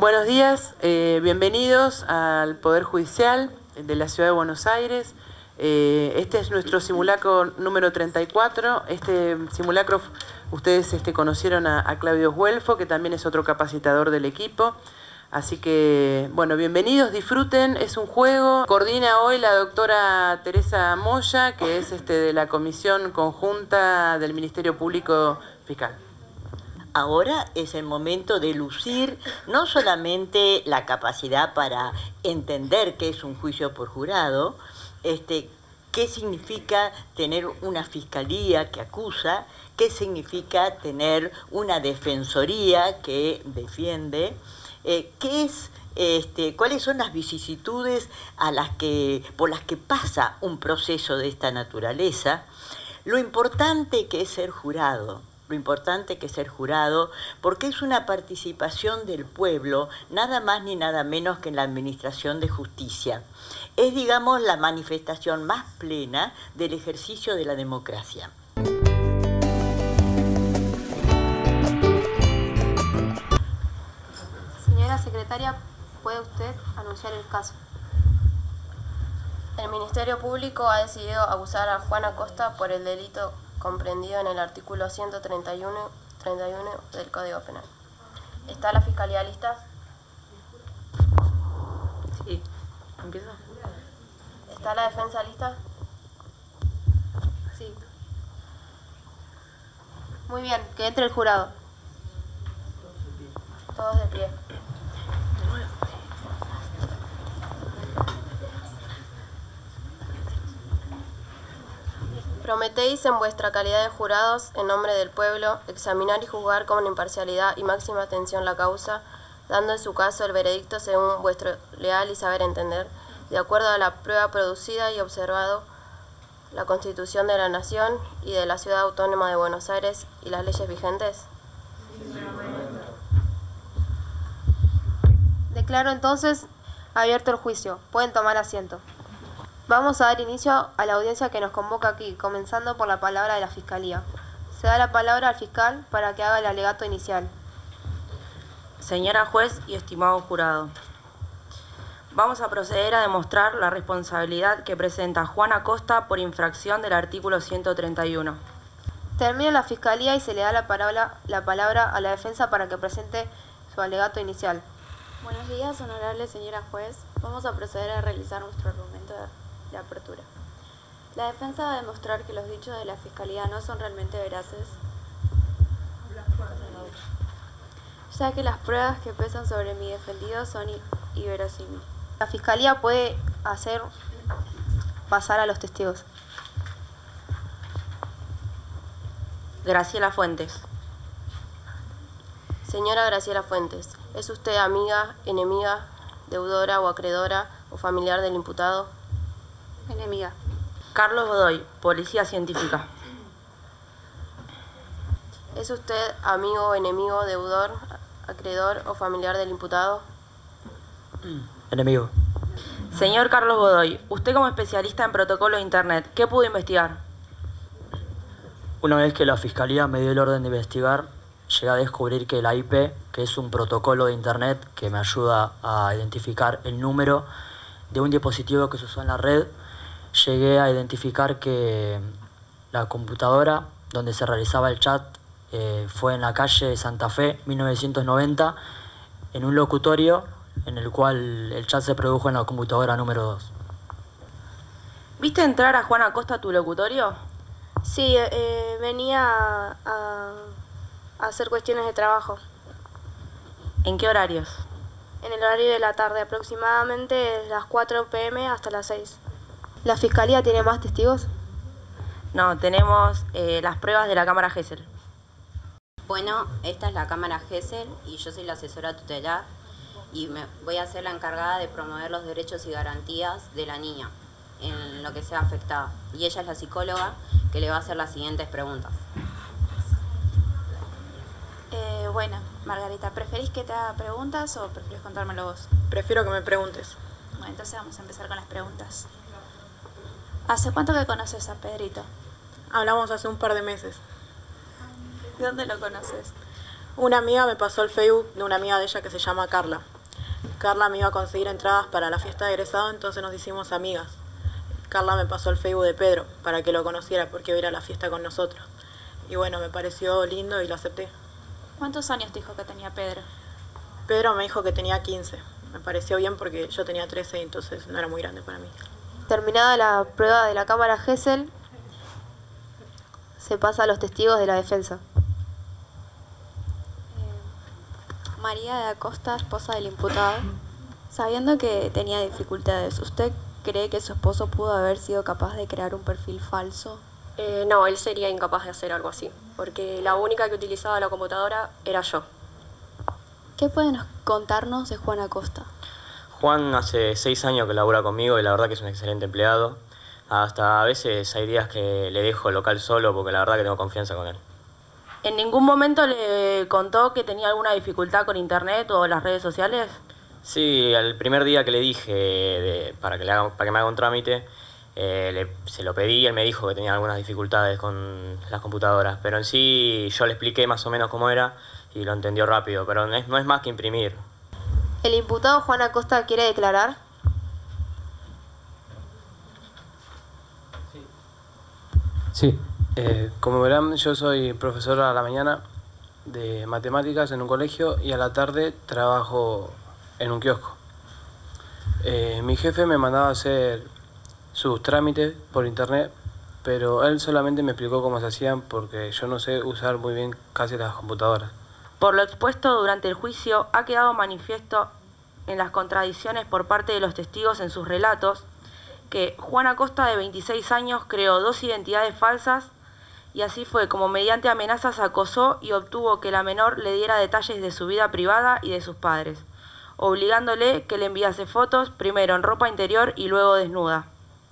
Buenos días, bienvenidos al Poder Judicial de la Ciudad de Buenos Aires. Este es nuestro simulacro número 34. Este simulacro ustedes conocieron a Claudio Güelfo, que también es otro capacitador del equipo. Así que, bueno, bienvenidos, disfruten, es un juego. Coordina hoy la doctora Teresa Moya, que es de la Comisión Conjunta del Ministerio Público Fiscal. Ahora es el momento de lucir no solamente la capacidad para entender qué es un juicio por jurado, qué significa tener una fiscalía que acusa, qué significa tener una defensoría que defiende, cuáles son las vicisitudes por las que pasa un proceso de esta naturaleza, lo importante que es ser jurado. Porque es una participación del pueblo, nada más ni nada menos que en la administración de justicia. Es, digamos, la manifestación más plena del ejercicio de la democracia. Señora secretaria, ¿puede usted anunciar el caso? El Ministerio Público ha decidido acusar a Juan Acosta por el delito comprendido en el artículo 131 del Código Penal. ¿Está la Fiscalía lista? Sí, ¿empieza? ¿Está la defensa lista? Sí. Muy bien, que entre el jurado. Todos de pie. Prometéis en vuestra calidad de jurados, en nombre del pueblo, examinar y juzgar con imparcialidad y máxima atención la causa, dando en su caso el veredicto según vuestro leal y saber entender, de acuerdo a la prueba producida y observado la Constitución de la Nación y de la Ciudad Autónoma de Buenos Aires y las leyes vigentes. Declaro entonces abierto el juicio. Pueden tomar asiento. Vamos a dar inicio a la audiencia que nos convoca aquí, comenzando por la palabra de la Fiscalía. Se da la palabra al fiscal para que haga el alegato inicial. Señora juez y estimado jurado, vamos a proceder a demostrar la responsabilidad que presenta Juan Acosta por infracción del artículo 131. Termina la Fiscalía y se le da la palabra a la defensa para que presente su alegato inicial. Buenos días, honorable señora juez. Vamos a proceder a realizar nuestro argumento de apertura. La defensa va a demostrar que los dichos de la Fiscalía no son realmente veraces, ya que las pruebas que pesan sobre mi defendido son inverosímiles. La Fiscalía puede hacer pasar a los testigos. Graciela Fuentes. Señora Graciela Fuentes, ¿es usted amiga, enemiga, deudora o acreedora o familiar del imputado? Enemiga. Carlos Godoy, Policía Científica. ¿Es usted amigo, enemigo, deudor, acreedor o familiar del imputado? Enemigo. Señor Carlos Godoy, usted como especialista en protocolo de Internet, ¿qué pudo investigar? Una vez que la Fiscalía me dio el orden de investigar, llegué a descubrir que la IP, que es un protocolo de Internet que me ayuda a identificar el número de un dispositivo que se usó en la red, llegué a identificar que la computadora donde se realizaba el chat fue en la calle Santa Fe, 1990, en un locutorio en el cual el chat se produjo en la computadora número 2. ¿Viste entrar a Juan Acosta a tu locutorio? Sí, venía a hacer cuestiones de trabajo. ¿En qué horarios? En el horario de la tarde, aproximadamente desde las 4 p.m. hasta las 6. ¿La Fiscalía tiene más testigos? No, tenemos las pruebas de la cámara Gesell. Bueno, esta es la cámara Gesell y yo soy la asesora tutelar y me voy a ser la encargada de promover los derechos y garantías de la niña en lo que sea afectada. Y ella es la psicóloga que le va a hacer las siguientes preguntas. Bueno, Margarita, ¿preferís que te haga preguntas o preferís contármelo vos? Prefiero que me preguntes. Bueno, entonces vamos a empezar con las preguntas. ¿Hace cuánto que conoces a Pedrito? Hablamos hace un par de meses. ¿De dónde lo conoces? Una amiga me pasó el Facebook de una amiga de ella que se llama Carla. Carla me iba a conseguir entradas para la fiesta de egresado, entonces nos hicimos amigas. Carla me pasó el Facebook de Pedro para que lo conociera porque iba a ir a la fiesta con nosotros. Y bueno, me pareció lindo y lo acepté. ¿Cuántos años te dijo que tenía Pedro? Pedro me dijo que tenía 15. Me pareció bien porque yo tenía 13 y entonces no era muy grande para mí. Terminada la prueba de la cámara Gesell, se pasa a los testigos de la defensa. María de Acosta, esposa del imputado. Sabiendo que tenía dificultades, ¿usted cree que su esposo pudo haber sido capaz de crear un perfil falso? No, él sería incapaz de hacer algo así, porque la única que utilizaba la computadora era yo. ¿Qué pueden contarnos de Juan Acosta? Juan hace 6 años que labura conmigo y la verdad que es un excelente empleado. Hasta a veces hay días que le dejo el local solo porque la verdad que tengo confianza con él. ¿En ningún momento le contó que tenía alguna dificultad con internet o las redes sociales? Sí, el primer día que le dije para que me haga un trámite, se lo pedí y él me dijo que tenía algunas dificultades con las computadoras. Pero en sí yo le expliqué más o menos cómo era y lo entendió rápido, pero no es más que imprimir. ¿El imputado Juan Acosta quiere declarar? Sí, como verán, yo soy profesor a la mañana de matemáticas en un colegio y a la tarde trabajo en un kiosco. Mi jefe me mandaba a hacer sus trámites por internet, pero él solamente me explicó cómo se hacían porque yo no sé usar muy bien casi las computadoras. Por lo expuesto durante el juicio, ha quedado manifiesto en las contradicciones por parte de los testigos en sus relatos que Juan Acosta, de 26 años, creó 2 identidades falsas y así fue como mediante amenazas acosó y obtuvo que la menor le diera detalles de su vida privada y de sus padres, obligándole que le enviase fotos, primero en ropa interior y luego desnuda.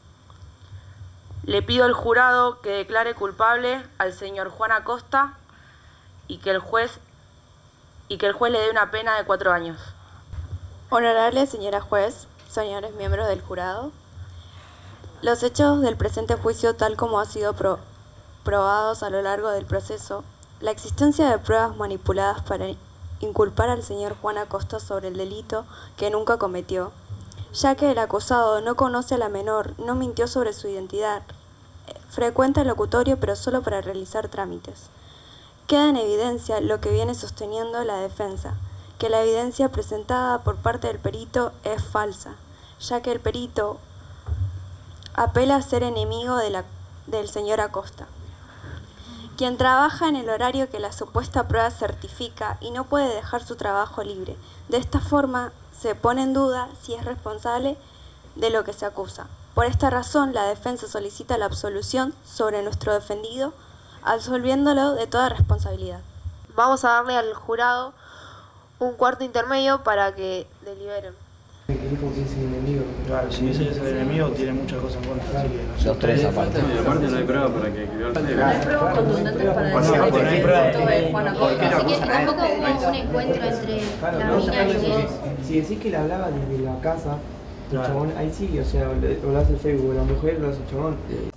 Le pido al jurado que declare culpable al señor Juan Acosta y que el juez le dé una pena de 4 años. Honorable señora juez, señores miembros del jurado, los hechos del presente juicio, tal como ha sido probados a lo largo del proceso, la existencia de pruebas manipuladas para inculpar al señor Juan Acosta sobre el delito que nunca cometió, ya que el acusado no conoce a la menor, no mintió sobre su identidad, frecuenta el locutorio pero solo para realizar trámites. Queda en evidencia lo que viene sosteniendo la defensa, que la evidencia presentada por parte del perito es falsa, ya que el perito apela a ser enemigo del señor Acosta, quien trabaja en el horario que la supuesta prueba certifica y no puede dejar su trabajo libre. De esta forma se pone en duda si es responsable de lo que se acusa. Por esta razón, la defensa solicita la absolución sobre nuestro defendido, absolviéndolo de toda responsabilidad. Vamos a darle al jurado un cuarto intermedio para que deliberen. Que dijo que es el enemigo. Claro, si ese es el enemigo, tiene muchas cosas en contra. Así que no sé. Los 3 aparte. Y aparte no hay prueba para que escribió el No hay pruebas contundentes para decir que el delito de Juan Acosta. Así que tampoco hubo un encuentro entre la mina y él. Si decís que le hablaba desde la casa, el chabón, ahí sí, o sea, lo hace el Facebook, la mujer lo hace el chabón.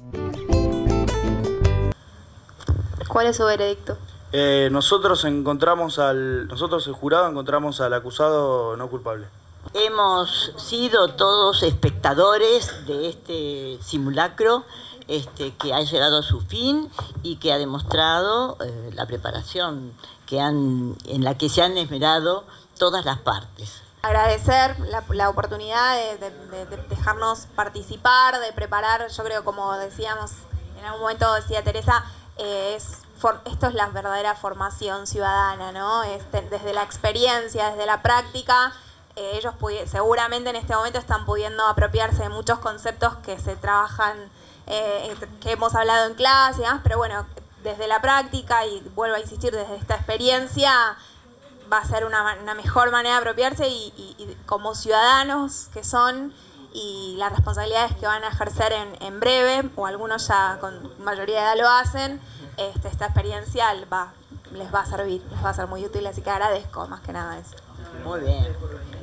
¿Cuál es su veredicto? Nosotros el jurado encontramos al acusado no culpable. Hemos sido todos espectadores de este simulacro que ha llegado a su fin y que ha demostrado la preparación en la que se han esmerado todas las partes. Agradecer la oportunidad de dejarnos participar, de preparar, yo creo, como decíamos, en algún momento decía Teresa, esto es la verdadera formación ciudadana, ¿no? Desde la experiencia, desde la práctica, ellos seguramente en este momento están pudiendo apropiarse de muchos conceptos que se trabajan, que hemos hablado en clase y demás, pero bueno, desde la práctica, y vuelvo a insistir, desde esta experiencia, va a ser una mejor manera de apropiarse y como ciudadanos que son, y las responsabilidades que van a ejercer en breve, o algunos ya con mayoría de edad lo hacen, esta experiencia les va a servir, les va a ser muy útil, así que agradezco más que nada eso. Muy bien.